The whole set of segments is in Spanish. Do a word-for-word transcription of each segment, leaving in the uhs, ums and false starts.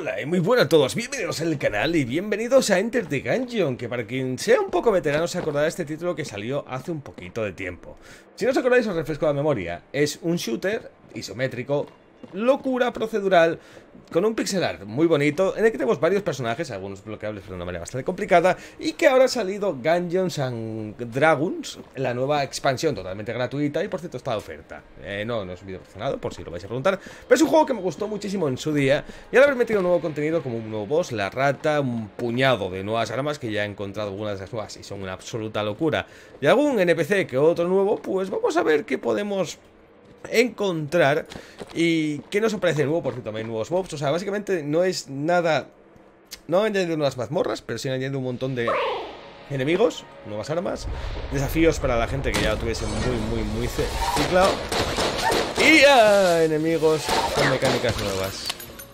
Hola y muy buenas a todos, bienvenidos al canal y bienvenidos a Enter the Gungeon, que para quien sea un poco veterano se acordará de este título que salió hace un poquito de tiempo. Si no os acordáis os refresco la memoria, es un shooter isométrico, locura procedural, con un pixel art muy bonito, en el que tenemos varios personajes, algunos bloqueables pero de una manera bastante complicada, y que ahora ha salido Gungeons and Dragons, la nueva expansión totalmente gratuita, y por cierto está de oferta. Eh, no, no es un vídeo promocionado, por si lo vais a preguntar, pero es un juego que me gustó muchísimo en su día, y al haber metido nuevo contenido como un nuevo boss, la rata, un puñado de nuevas armas, que ya he encontrado algunas de las nuevas y son una absoluta locura, y algún N P C que otro nuevo, pues vamos a ver qué podemos encontrar y qué nos aparece nuevo. Por cierto, también nuevos mobs. O sea, básicamente no es nada. No han añadido unas mazmorras, pero sí han añadido un montón de enemigos, nuevas armas, desafíos para la gente que ya lo tuviese muy, muy, muy ciclado. Y ah, enemigos con mecánicas nuevas.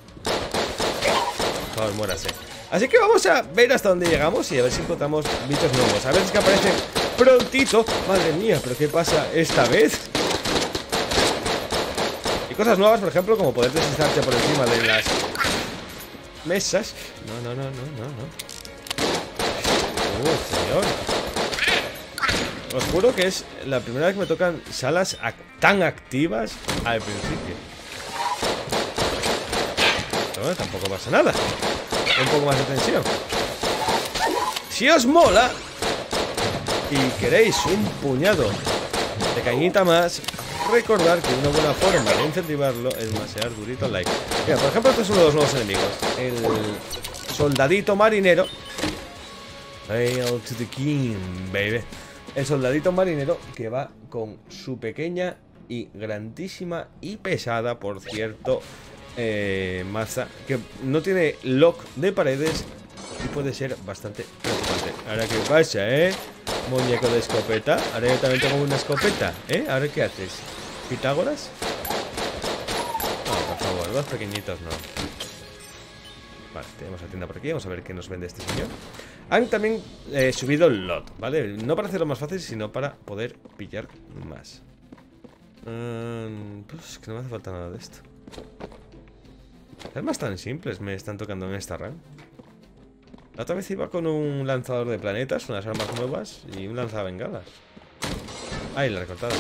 Por favor, muérase. Así que vamos a ver hasta dónde llegamos y a ver si encontramos bichos nuevos. A ver si que aparecen prontito. Madre mía, pero ¿qué pasa esta vez? Y cosas nuevas, por ejemplo, como poder deslizarte por encima de las mesas. No, no, no, no, no, no. Uh, señor. Os juro que es la primera vez que me tocan salas ac tan activas al principio. Pero bueno, tampoco pasa nada. Un poco más de tensión. Si os mola y queréis un puñado de cañita más, recordar que una buena forma de incentivarlo es masear durito al like. Mira, por ejemplo, este es uno de los nuevos enemigos, el soldadito marinero. Hail to the king, baby. El soldadito marinero que va con su pequeña y grandísima y pesada, por cierto, eh, maza, que no tiene lock de paredes y puede ser bastante preocupante. Ahora, ¿qué pasa, eh? Muñeco de escopeta. Ahora yo también tengo una escopeta, ¿eh? Ahora, ¿qué haces? ¿Pitágoras? No, por favor, dos pequeñitos no. Vale, tenemos la tienda por aquí. Vamos a ver qué nos vende este señor. Han también eh, subido el lot, ¿vale? No para hacerlo más fácil, sino para poder pillar más. um, Pues es que no me hace falta nada de esto. Armas tan simples me están tocando en esta run. La otra vez iba con un lanzador de planetas, unas armas nuevas y un lanzabengalas. Ay, la recortada.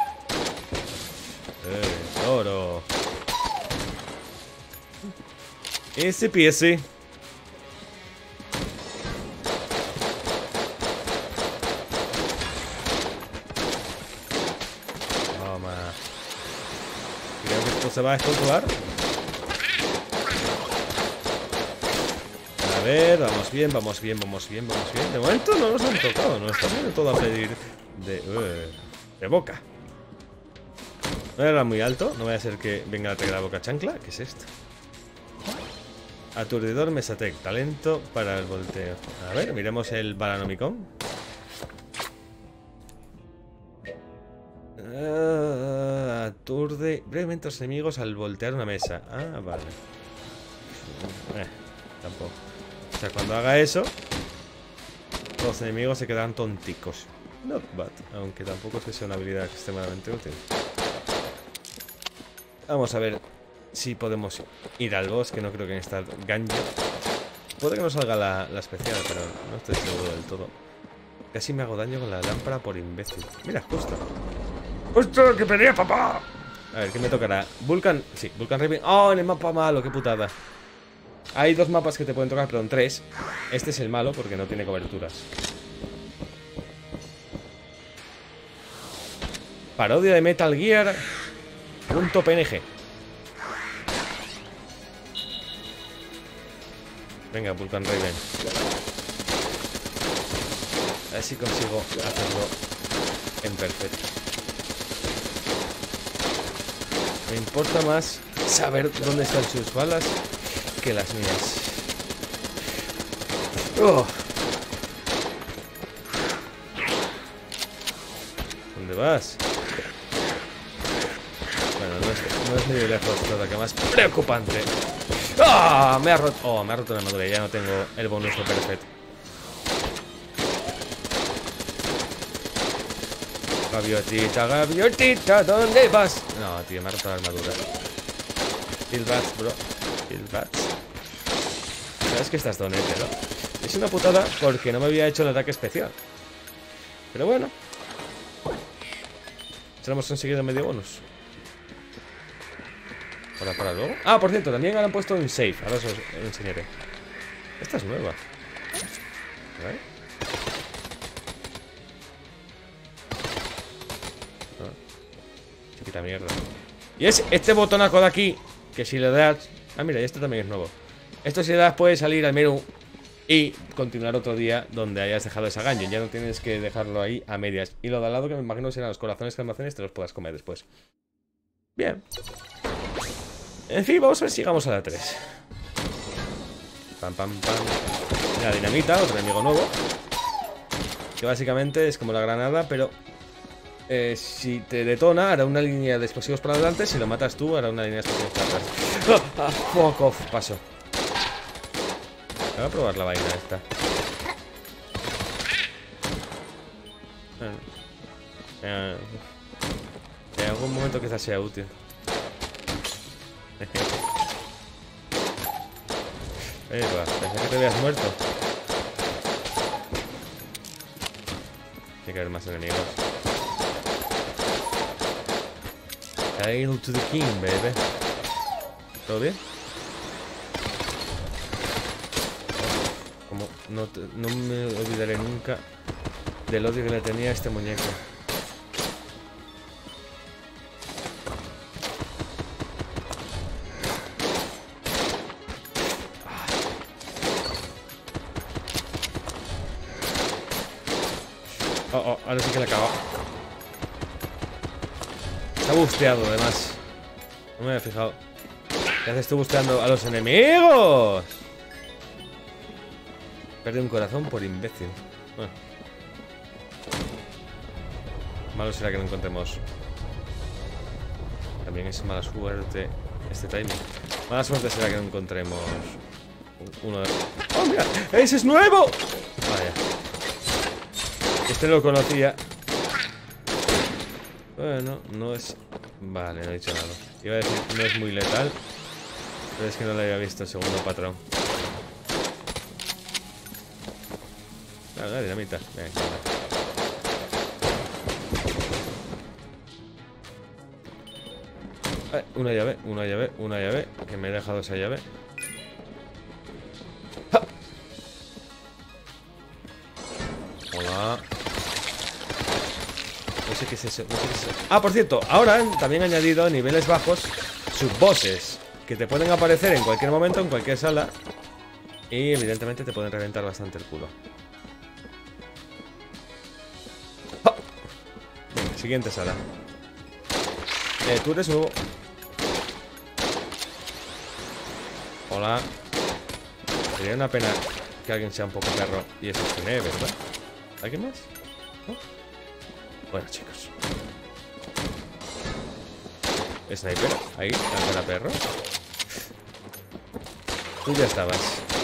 Eh, oro. Ese piece. Toma. Creo que esto se va a descontrolar. A ver, vamos bien, vamos bien, vamos bien, vamos bien. De momento no nos han tocado, no está viendo todo a pedir de, uh, de boca. No era muy alto, no vaya a ser que venga a atacar la boca chancla. ¿Qué es esto? Aturdidor Mesatec, talento para el volteo. A ver, miremos el Balanomicon. Uh, aturde brevemente a los enemigos al voltear una mesa. Ah, vale. Eh, tampoco. O sea, cuando haga eso, los enemigos se quedan tonticos. Not bad, aunque tampoco es que sea una habilidad extremadamente útil. Vamos a ver si podemos ir al boss, que no creo que en esta Gungeon. Puede que no salga la, la especial, pero no estoy seguro del todo. Casi me hago daño con la lámpara por imbécil. Mira, justo. ¡Justo lo que pedía, papá! A ver, ¿qué me tocará? Vulcan... Sí, Vulcan Raven. ¡Oh, en el mapa malo! ¡Qué putada! Hay dos mapas que te pueden tocar, perdón, tres. Este es el malo porque no tiene coberturas. Parodia de Metal Gear punto P N G. Venga, Vulcan Raven. A ver si consigo hacerlo en perfecto. Me importa más saber dónde están sus balas que las mías. Oh. ¿Dónde vas? Bueno, no es, no es medio lejos, lo que más preocupante. ¡Ah! Me ha roto. Oh, me ha roto la armadura. Ya no tengo el bonus de perfecto. Gaviotita, gaviotita, ¿dónde vas? No, tío, me ha roto la armadura. Kill bats, bro. Kill bats. es que estás donete, ¿no? Es una putada porque no me había hecho el ataque especial. Pero bueno. Ya hemos conseguido medio bonus. Ahora para luego. Ah, por cierto, también han puesto un save. Ahora os enseñaré. Esta es nueva. ¿Vale? Chiquita mierda. Y es este botonaco de aquí, que si le das... Ah, mira, y este también es nuevo. Esto si le das puede salir al menú y continuar otro día donde hayas dejado esa dungeon. Ya no tienes que dejarlo ahí a medias. Y lo de al lado, que me imagino serán los corazones que almacenes, te los puedas comer después. Bien. En fin, vamos a ver si llegamos a la tres. Pam, pam, pam. La dinamita, otro enemigo nuevo. Que básicamente es como la granada, pero... Eh, si te detona, hará una línea de explosivos para adelante. Si lo matas tú, hará una línea de explosivos para atrás. ¡Ah! ¡Ah! Fuck off, paso. Voy a probar la vaina esta. Eh, en algún momento quizás sea útil. Eh, va, pensé que te habías muerto. Tiene que haber más enemigos. Hail to the king, baby. ¿Todo bien? Como no, te, no me olvidaré nunca del odio que le tenía a este muñeco. Oh, oh, ahora sí que le acabo. Está busteado, además. No me había fijado. ¿Qué haces tú busteando a los enemigos? Perdí un corazón por imbécil. Bueno. Malo será que no encontremos. También es mala suerte este timing. Mala suerte será que no encontremos uno de... ¡Oh, mira! ¡Ese es nuevo! Vaya. Este no lo conocía. Bueno, no es... Vale, no he dicho nada. Iba a decir, no es muy letal. Pero es que no lo había visto, segundo patrón. Ah, la dinamita. Venga, eh, una llave, una llave, una llave. Que me he dejado esa llave. ¡Ja! Hola. No sé qué es eso, no sé qué es eso. Ah, por cierto, ahora han también añadido a niveles bajos subbosses que te pueden aparecer en cualquier momento, en cualquier sala. Y evidentemente te pueden reventar bastante el culo. ¡Ja! Venga, siguiente sala. Eh, tú eres nuevo. Hola. Sería una pena que alguien sea un poco perro y eso es tiene, ¿verdad? ¿Alguien más? ¿No? Bueno, chicos. Sniper, ahí, la perro. Tú ya estabas.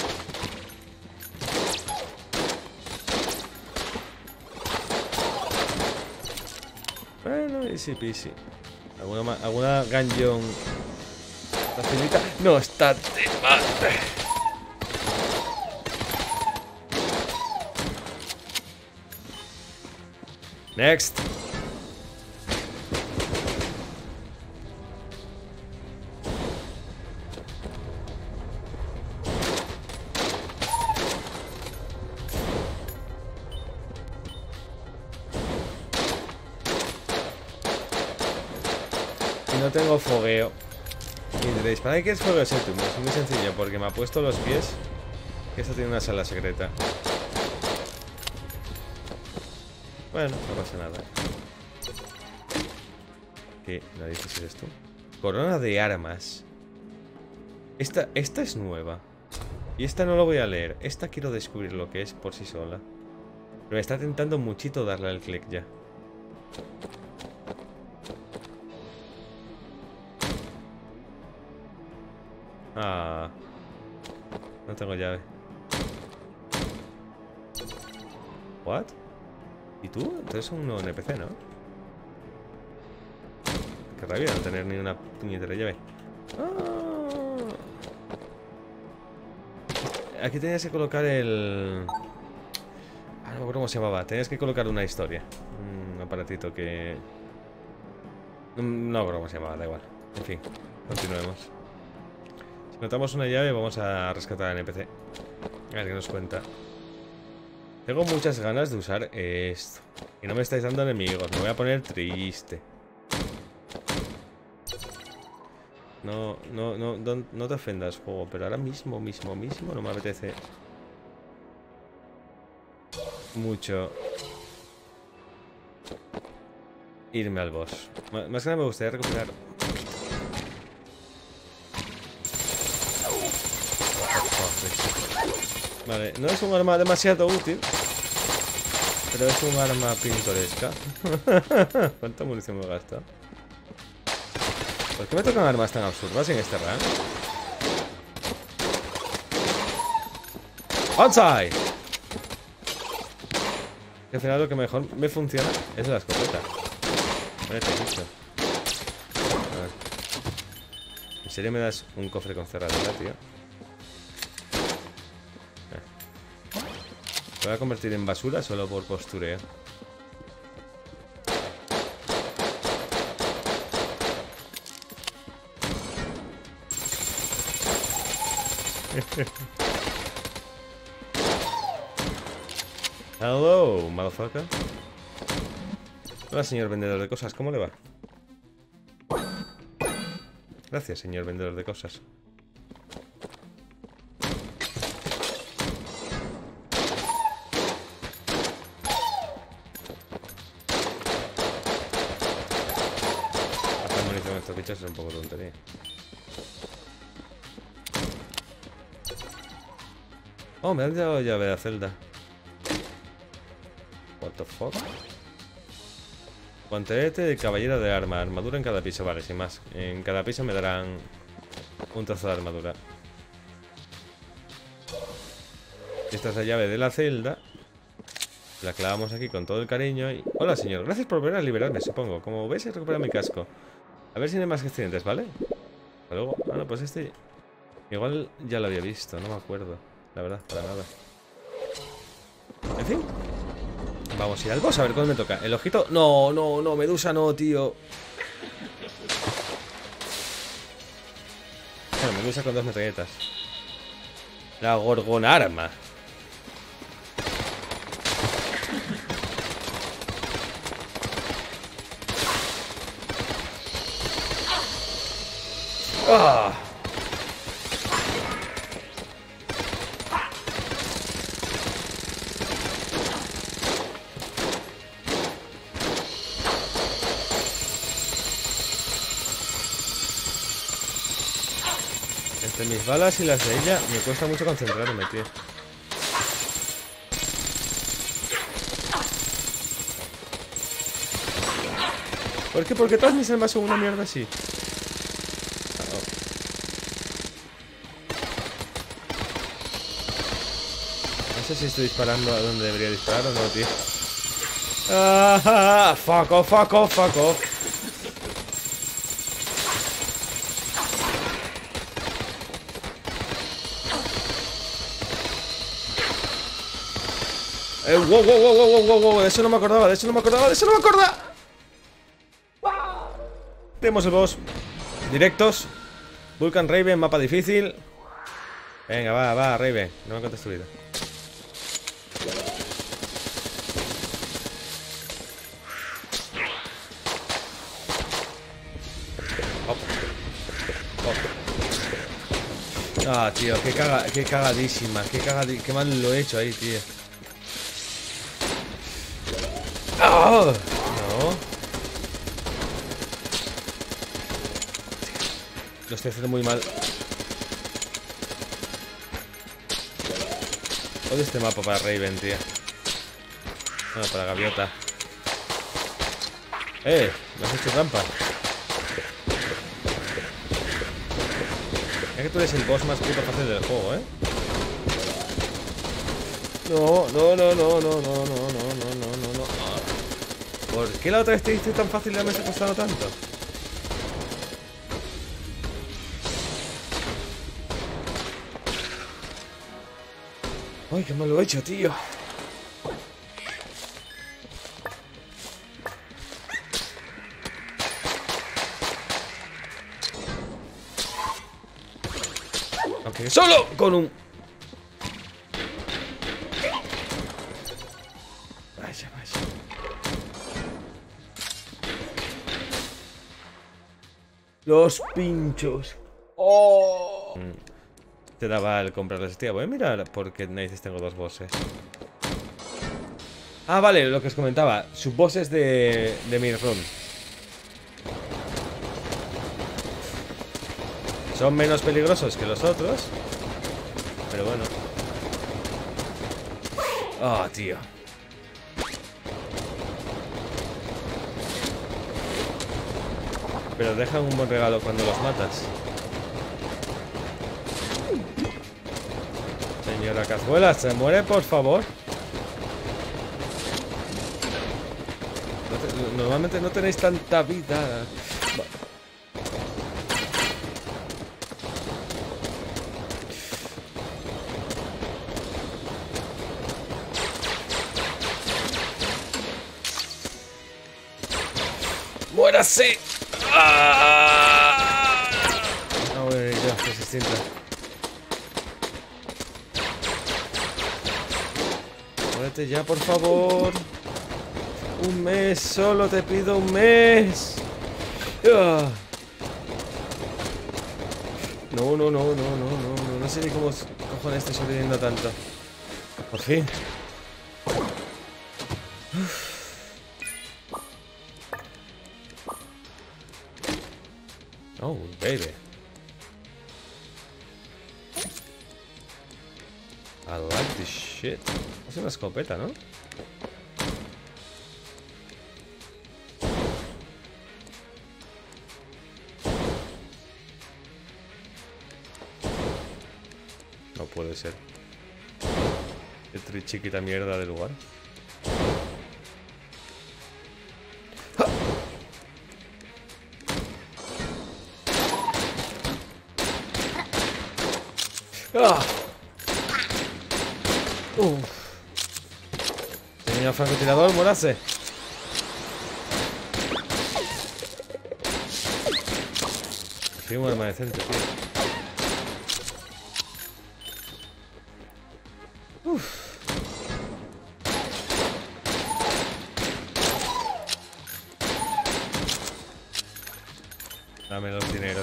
Bueno, easy peasy. ¿Alguna, alguna gungeon facilita? No, está de madre. Next. Y no tengo fogueo. Y diréis, ¿para qué quieres fogueo séptimo? Es muy sencillo, porque me ha puesto los pies. Que esto tiene una sala secreta. Bueno, no pasa nada. ¿Qué narices eres tú? Corona de armas. Esta, esta es nueva. Y esta no lo voy a leer. Esta quiero descubrir lo que es por sí sola. Pero me está tentando muchito darle al clic ya. Ah. No tengo llave. ¿What? ¿Y tú? Entonces es un nuevo N P C, ¿no? Qué rabia no tener ni una puñetera llave. Ah. aquí tenías que colocar el... Ah, no me acuerdo cómo se llamaba. Tenías que colocar una historia. Un aparatito que... No me acuerdo cómo se llamaba, da igual. En fin, continuemos. Si encontramos una llave, vamos a rescatar al N P C. A ver qué nos cuenta. Tengo muchas ganas de usar esto. Y no me estáis dando enemigos. Me voy a poner triste. No, no, no, no, no te ofendas, juego. Pero ahora mismo, mismo, mismo no me apetece mucho irme al boss. Más que nada me gustaría recuperar. Vale, no es un arma demasiado útil, pero es un arma pintoresca. ¿Cuánta munición me he gastado? ¿Por qué me tocan armas tan absurdas en este rank? ¡Onside! Que al final lo que mejor me funciona es la escopeta. Vale, te he dicho. A ver. ¿En serio me das un cofre con cerradura, tío? Me voy a convertir en basura solo por postureo. Hello, motherfucker. Hola, señor vendedor de cosas, ¿cómo le va? Gracias, señor vendedor de cosas. Hacer munición a estos bichos es un poco tontería. Oh, me han dado llave de la celda. What the fuck? Guantelete de caballero de arma. Armadura en cada piso, vale, sin más. En cada piso me darán un trozo de armadura. Esta es la llave de la celda. La clavamos aquí con todo el cariño y... Hola, señor. Gracias por volver a liberarme, supongo. Como ves, he recuperado mi casco. A ver si no hay más accidentes, ¿vale? Hasta luego. Ah, no, pues este... Igual ya lo había visto, no me acuerdo. La verdad, para nada. En fin. Vamos a ir al boss a ver cuándo me toca. El ojito... No, no, no, Medusa no, tío. Bueno, Medusa con dos metralletas. La Gorgonarma. ¡Ah! Entre mis balas y las de ella me cuesta mucho concentrarme, tío. ¿Por qué? Porque todas mis armas son una mierda así. No sé si estoy disparando a donde debería disparar o no, tío. Ah, fuck off, fuck off, fuck off. Eh, wow, wow, wow, wow, wow, wow, de eso no me acordaba, de eso no me acordaba, de eso no me acordaba. Tenemos el boss. Directos. Vulcan Raven, mapa difícil. Venga, va, va, Raven. No me cuentes tu vida. Hop. Hop. Ah, tío, qué, caga, qué cagadísima. Qué, cagadi qué mal lo he hecho ahí, tío. ¡Oh! No. Lo estoy haciendo muy mal. Odio este mapa para Raven, tío. No, para Gaviota. ¡Eh! Me has hecho trampa. Es que tú eres el boss más puto fácil del juego, ¿eh? No, no, no, no, no, no, no, no, no, no, no, no. ¿Por qué la otra vez te hice tan fácil y la me ha costado tanto? Ay, qué mal lo he hecho, tío. Aunque solo con un... Vaya, vaya. Los pinchos. Oh. Te daba el comprarles. Tío, voy a mirar por qué narices tengo dos bosses. Ah, vale, lo que os comentaba. Subbosses de, de Mirrun. Son menos peligrosos que los otros. Pero bueno. Ah, oh, tío. Pero dejan un buen regalo cuando los matas. Señora Cazuela, ¿se muere, por favor? No te, normalmente no tenéis tanta vida. ¡Muérase! ¡Ah! No, bueno, ya, resistente. Muérete ya, por favor. Un mes, solo te pido un mes. Ah. No, no, no, no, no, no, no, no sé ni cómo cojones estoy sobreviviendo tanto. Por fin. Uf. Oh, baby. I like this shit. Es una escopeta, ¿no? No puede ser. Qué tri chiquita mierda de lugar. ¡Ah! Uf. Señor francotirador, muérase. Prefiero un arma decente, tío. Uf. Dame los dineros.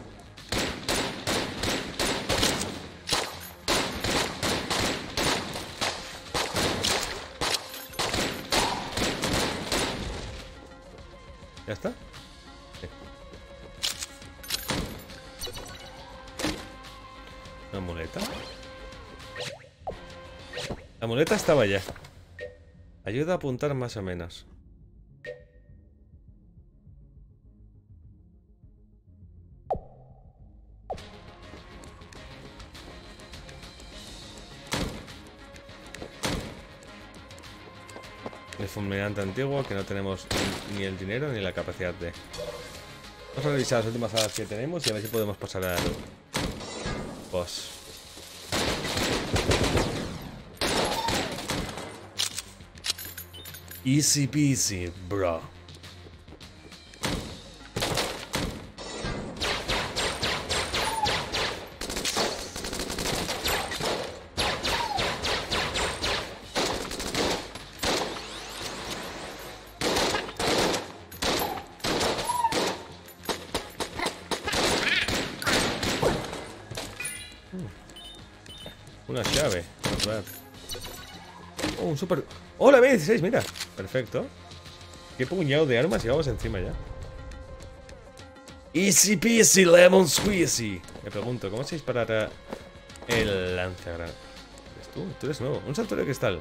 ¿Ya está? Sí. ¿Una muleta? La muleta estaba ya. Ayuda a apuntar más o menos. El fulminante antiguo, que no tenemos ni el dinero ni la capacidad de... Vamos a revisar las últimas salas que tenemos y a ver si podemos pasar al boss. Easy peasy, bro. Una llave. Oh, un super... ¡Oh, la B dieciséis! Mira. Perfecto. Qué puñado de armas llevamos encima ya. Easy peasy lemon squeezy. Me pregunto, ¿cómo se disparará el lanzagranadas? ¿Eres tú? Tú eres nuevo. Un santuario de cristal.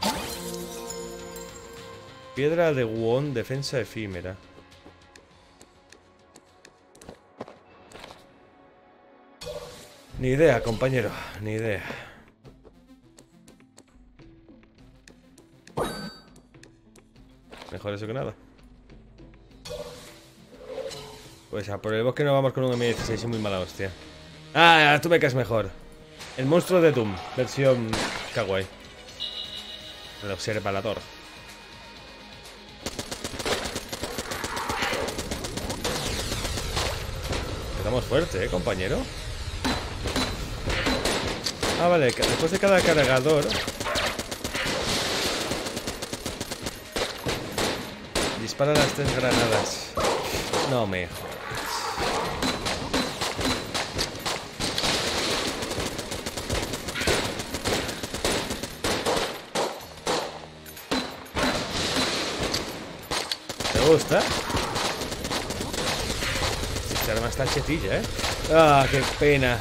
Piedra de Won, defensa efímera. Ni idea, compañero. Ni idea. Mejor eso que nada. Pues a por el bosque no vamos con un M dieciséis y muy mala hostia. Ah, tú me caes mejor. El monstruo de Doom, versión kawaii. El observador. Estamos fuerte, ¿eh, compañero? Ah, vale. Después de cada cargador dispara las tres granadas. No me jodas. ¿Te gusta? Esta arma está chetilla, ¿eh? Ah, qué pena.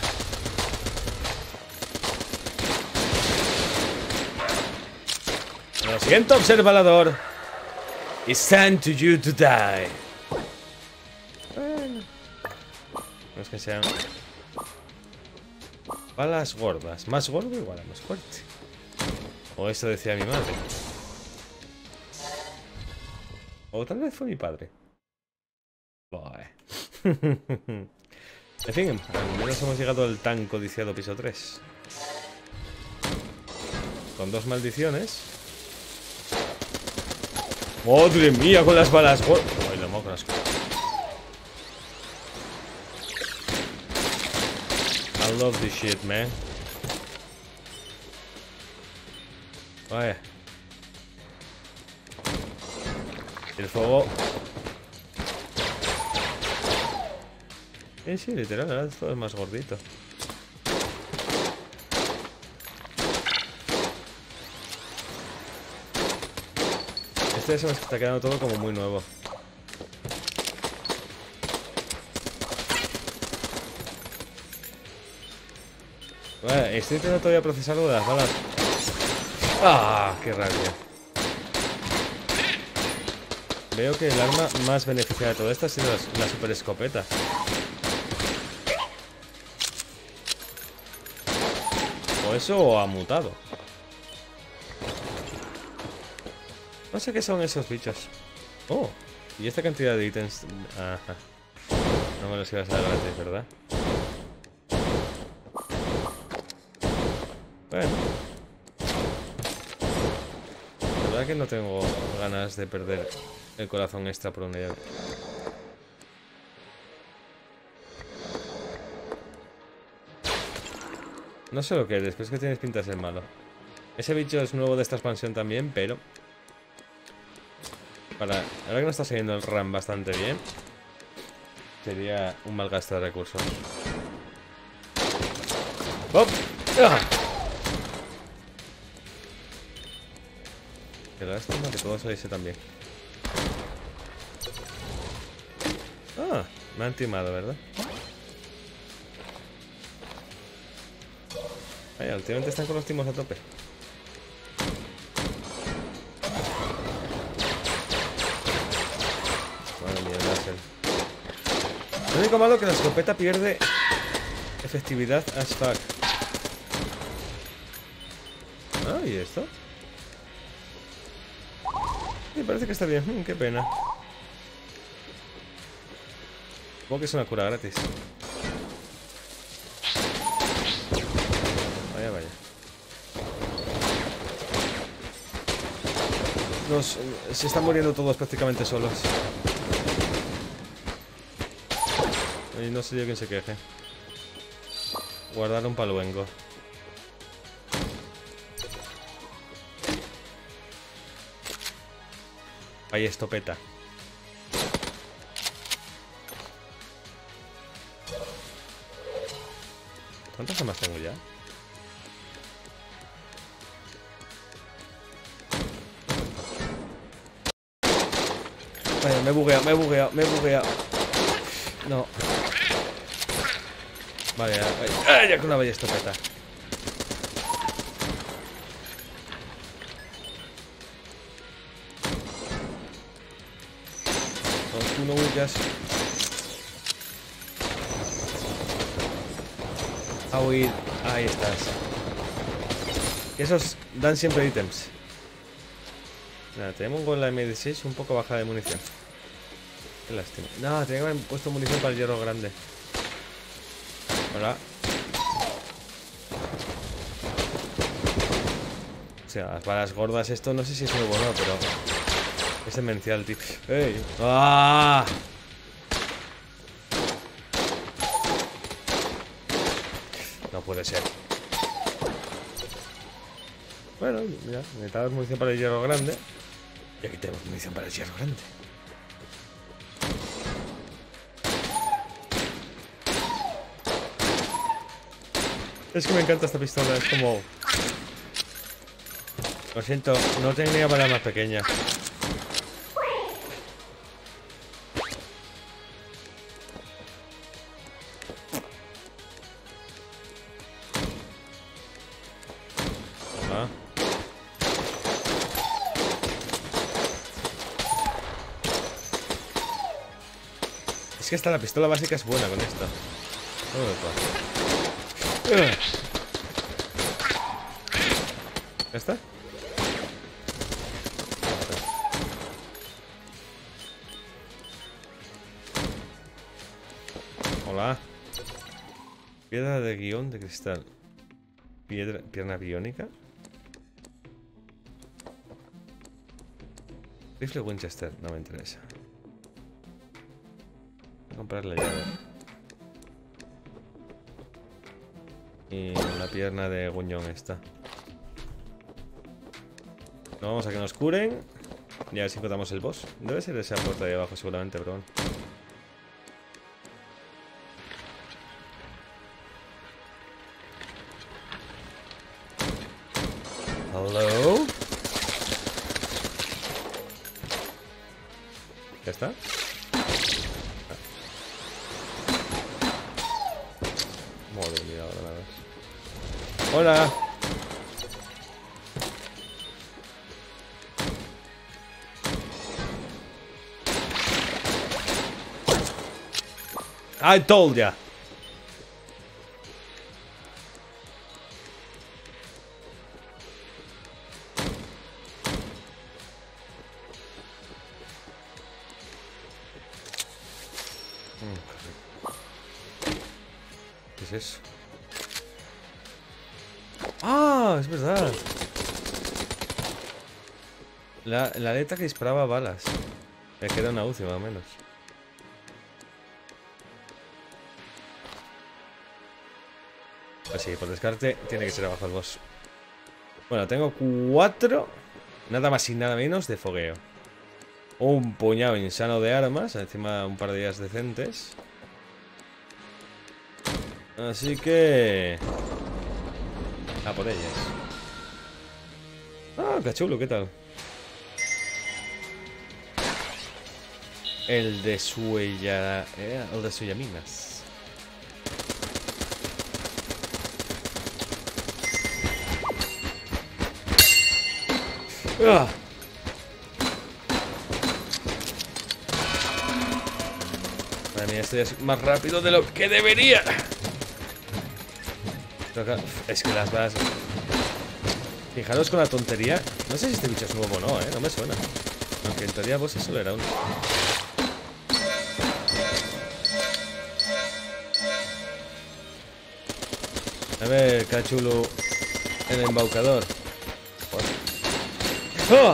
Lo siento, observador. It's time to you to die. Bueno. No es que sean balas gordas. Más gordo igual a más fuerte. O eso decía mi madre. O tal vez fue mi padre. Buah. En fin, al menos hemos llegado al tan codiciado piso tres. Con dos maldiciones. ¡Madre mía, con las balas! ¡Ay, la mocras! I love this shit, man. Vaya. El fuego. Eh, sí, literal, ahora todo es más gordito. Este se me está quedando todo como muy nuevo. Vale, estoy intentando todavía procesarlo de las balas. ¡Ah! ¡Qué rabia! Veo que el arma más beneficiada de todo esto ha sido la super escopeta. O eso o ha mutado. No sé qué son esos bichos. Oh, y esta cantidad de ítems. Ajá. No me los ibas a dar gratis, ¿verdad? Bueno. La verdad que no tengo ganas de perder el corazón extra por una llave. No sé lo que eres, pero es que tienes pinta de ser malo. Ese bicho es nuevo de esta expansión también, pero... Para... Ahora que no está saliendo el RAM bastante bien, sería un mal gasto de recursos. ¡Hop! ¡Ah! Qué lástima que todo saliese también. Ah, me han timado, ¿verdad? Vaya, últimamente están con los timos a tope. Madre mía, láser. Lo único malo es que la escopeta pierde efectividad as fuck. Ah, ¿y esto? Me parece que está bien. Mm, qué pena. Supongo que es una cura gratis. Vaya, vaya. Nos, se están muriendo todos prácticamente solos. Y no sé yo quién se queje. Guardar un paluengo. Ahí estopeta. ¿Cuántas armas tengo ya? Vaya, me he bugueado, me he bugueado, me he bugueado. No. Vale, ya, ya con una bella estopeta. No, tú no huyas. A huir. Ahí estás. Esos dan siempre ítems. Nada, tenemos con la M dieciséis un poco baja de munición. Qué lástima. No, tenía que haber puesto munición para el hierro grande. Hola. sea, las balas gordas, esto no sé si es nuevo o no, pero es demencial, tío. ¡Ey! ¡Ah! No puede ser. Bueno, mira, necesitamos munición para el hierro grande. Y aquí tenemos munición para el hierro grande. Es que me encanta esta pistola, es como... Lo siento, no tenía bala más pequeña. Hola. Es que hasta la pistola básica es buena con esta. No me pasa. ¿Ya está? Hola. Piedra de guión de cristal. Piedra, pierna biónica. Rifle Winchester, no me interesa. Voy a comprar la llave. Y la pierna de guñón esta. No vamos a que nos curen. Y a ver si encontramos el boss. Debe ser esa puerta de abajo seguramente, pero bueno. Hello. ¿Ya está? Ah. Madre mía, ahora nada más. ¡Hola! I told ya. ¿Qué es eso? ¡Ah! Es verdad. La, la aleta que disparaba balas. Me queda una U C I más o menos. Así, por descarte, tiene que ser abajo el boss. Bueno, tengo cuatro. Nada más y nada menos de fogueo. Un puñado insano de armas. Encima un par de ellas decentes. Así que... a por ellas. Ah, qué chulo, ¿qué tal? El de Suella... Eh, el de Suyaminas. ¡Ah! Madre mía, esto ya es más rápido de lo que debería. Es que las balas... Fijaros con la tontería. No sé si este bicho es nuevo o no, eh. No me suena. Aunque en teoría vos solo era uno. A ver, cachulo. El embaucador. Oh.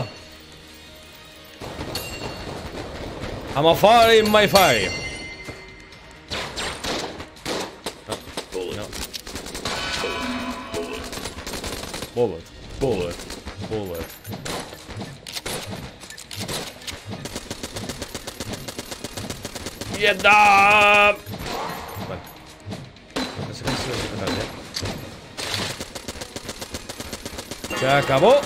I'm a fire in my fire. No, no. Bullet, bullet, bullet. Get up. Vale. No sé si lo voy a quitar ya. Se acabó.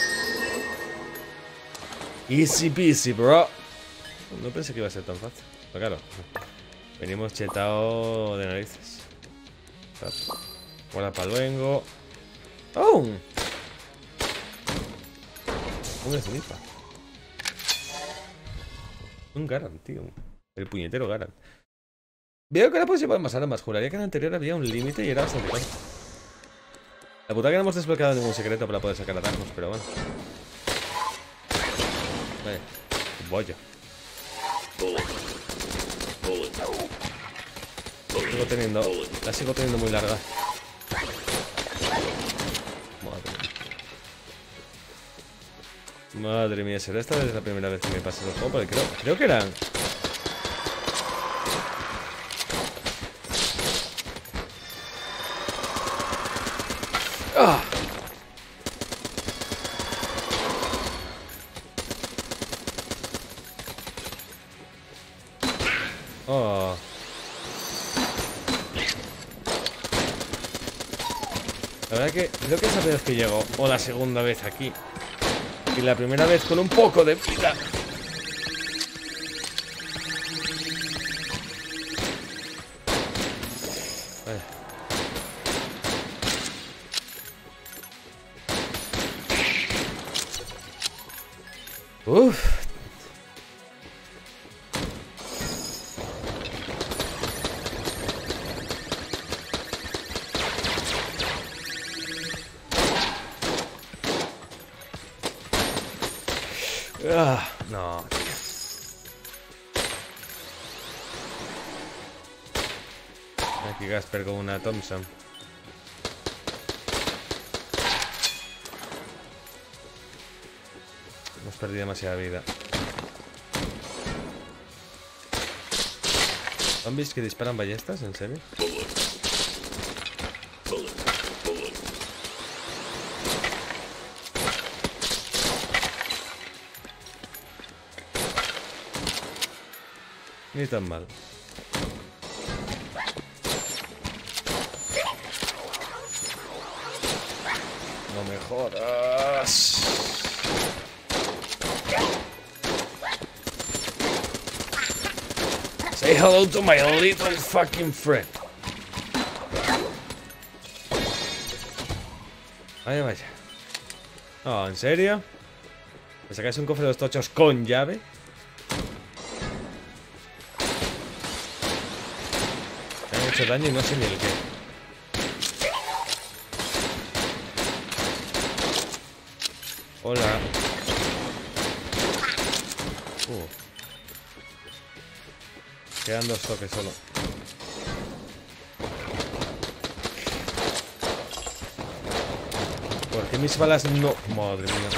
Easy peasy, bro. No pensé que iba a ser tan fácil. Pero claro, venimos chetado de narices. Guarda para luego. ¡Oh! Un snipa. Un Garant, tío. El puñetero Garant. Veo que ahora puedes llevar más armas. Juraría que en el anterior había un límite y era bastante caro. La puta que no hemos desbloqueado ningún secreto para poder sacar atajos, pero bueno. Vale. Bollo. La sigo teniendo. La sigo teniendo muy larga. Madre mía. Madre mía, será esta vez la primera vez que me pasa el juego, porque creo, creo que eran... ¡Ah! Oh. La verdad que creo que es la primera vez que llego, o la segunda vez aquí. Y la primera vez con un poco de vida. Vale. Uf. Ah, no, tío. Aquí Gasper con una Thompson. Hemos perdido demasiada vida. ¿Zombies que disparan ballestas? ¿En serio? Ni tan mal. No me jodas. Say hello to my little fucking friend. Vaya, vaya. Oh, ¿en serio? ¿Me sacáis un cofre de los tochos con llave? Daño y no sé ni el qué. Hola. Uh. Quedan dos toques solo. ¿Por qué mis balas no? Madre mía.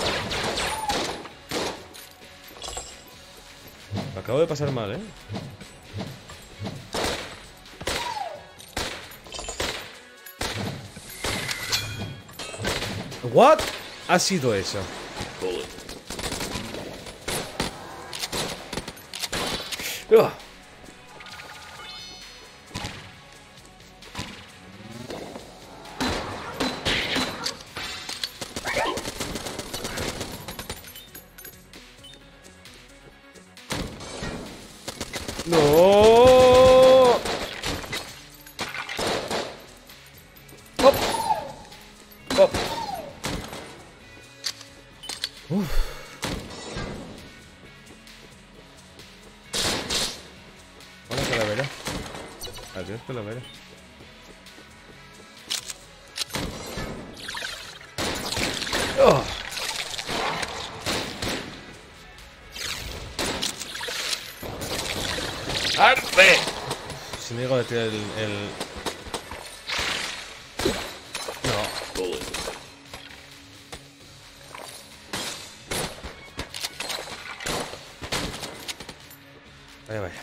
Me acabo de pasar mal, ¿eh? ¿What? Ha sido eso. Ugh. No. Hop. Hop. Uf. Hola, calavera. Adiós, calavera. Oh. ¡Arce! Si me digo de tirar el, el... No. Vaya, vaya.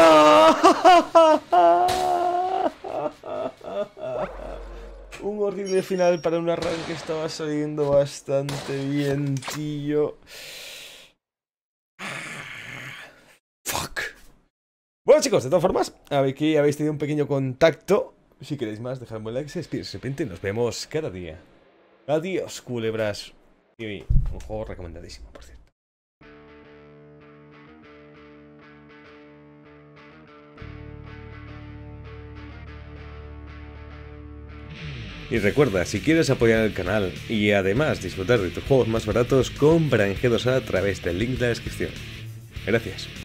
Un horrible final para un arranque que estaba saliendo bastante bien, tío. Fuck. Bueno, chicos, de todas formas, aquí habéis tenido un pequeño contacto. Si queréis más, dejadme un like, se despide, se repente, nos vemos cada día. Adiós, culebras. Y un juego recomendadísimo, por cierto. Y recuerda, si quieres apoyar el canal y además disfrutar de tus juegos más baratos, compra en G dos A a través del link de la descripción. Gracias.